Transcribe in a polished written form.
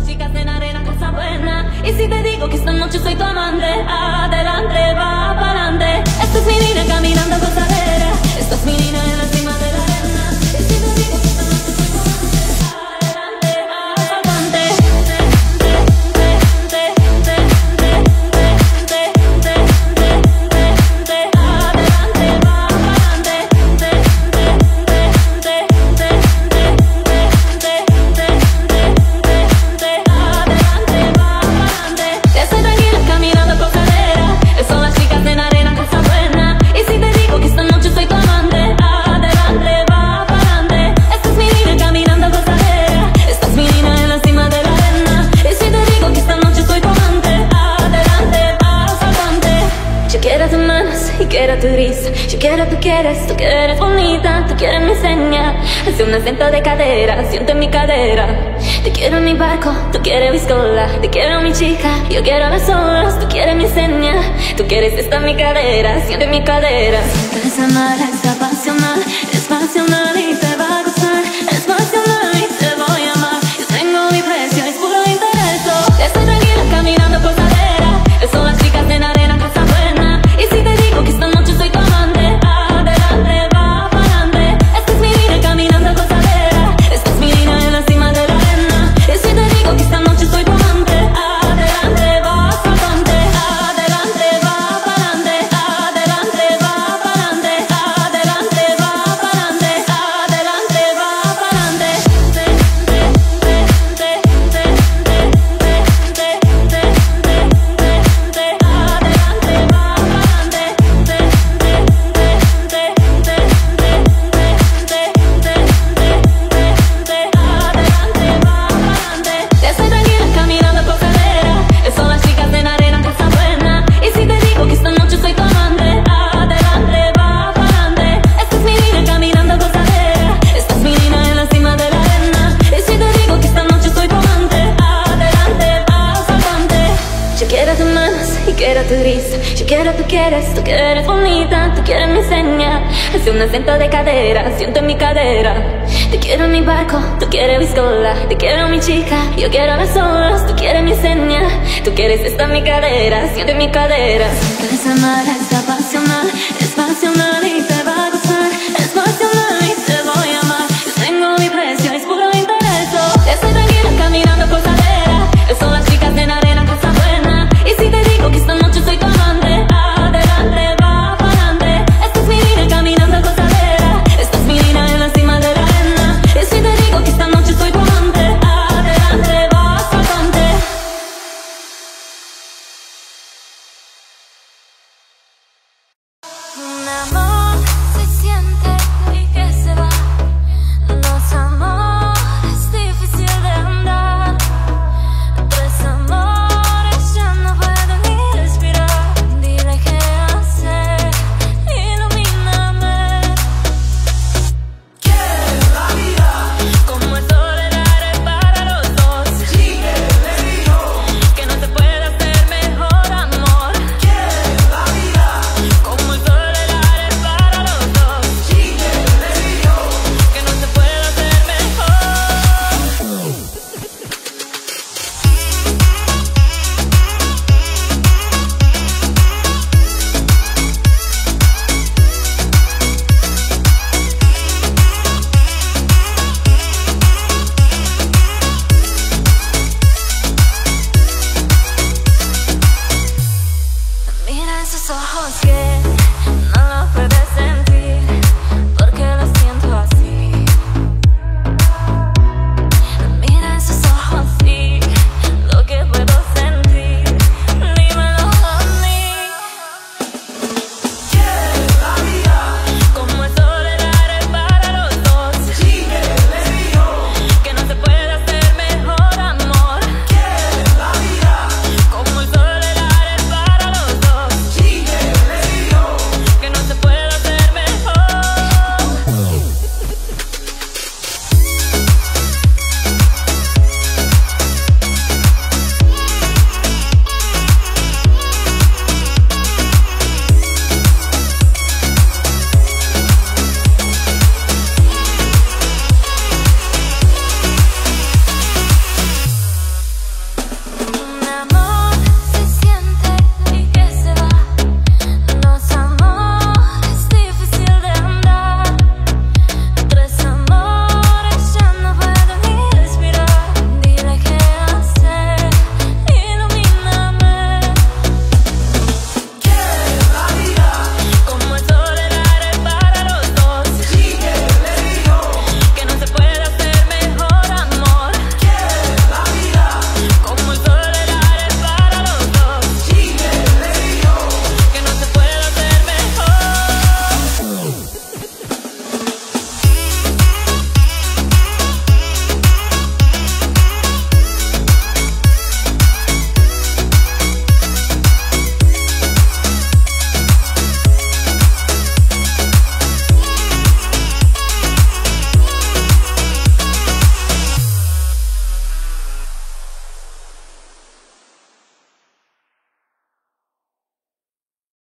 chicas en arena, cosa buena. Y si te digo que esta noche soy tu amante, adelante, va pa'lante. Esta es mi niña caminando gozadera, esta es mi niña en la cima de la arena. Y si te digo que esta noche soy tu amante, adelante, va pa'lante. Quiero tu risa, yo quiero tú quieres bonita, tú quieres mi seña. Hace un acento de cadera, siente mi cadera. Te quiero en mi barco, tú quieres viscola. Te quiero mi chica, yo quiero las olas, tú quieres mi seña. Tú quieres esta mi cadera, siente mi cadera. Sientes esa mala, es pasional y te va a gustar. Es pasional y te voy a amar. Yo tengo mi precio, es puro interés. Estoy tranquila caminando por cadera. Son las chicas en arena, casa buena. Y si te digo que esta noche soy tu amante, adelante, va pa'lante. Esta es mi niña caminando gozadera, esta es mi niña en la cima de la arena. Y si te digo que esta noche soy tu amante, adelante, va pa'lante. Adelante, va pa'lante. Adelante, va pa'lante. Adelante, va pa'lante. Adelante, va pa'lante. Quiero tu risa, yo quiero tú quieres bonita, tú quieres mi seña. Hace un acento de cadera, siente mi cadera. Te quiero en mi barco, tú quieres viscola. Te quiero mi chica, yo quiero las olas, tú quieres mi seña. Tú quieres esta mi cadera, siente mi cadera. Sientes esa mala, es pasional y te